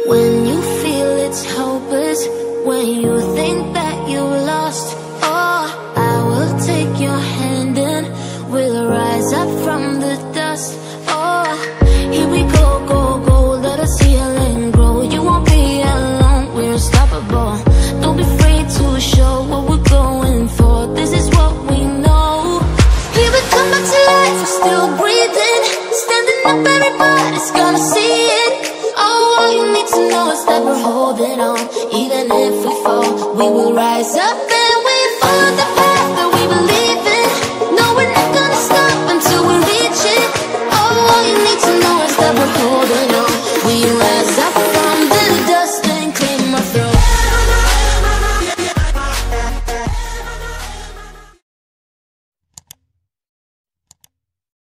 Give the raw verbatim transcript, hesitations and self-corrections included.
When you feel it's hopeless, when you think that you lost, oh, I will take your hand and we'll rise up from the dust. Oh, here we go, go, go, let us heal and grow. You won't be alone, we're unstoppable. Don't be afraid to show what we're going for. This is what we know. Here we come back to life, we're still breathing. Standing up, everybody's gonna see it. Oh, all you need to know is that we're holding on. Even if we fall, we will rise up and we follow the path that we believe in. No, we're not gonna stop until we reach it. Oh, all you need to know is that we're holding on. We rise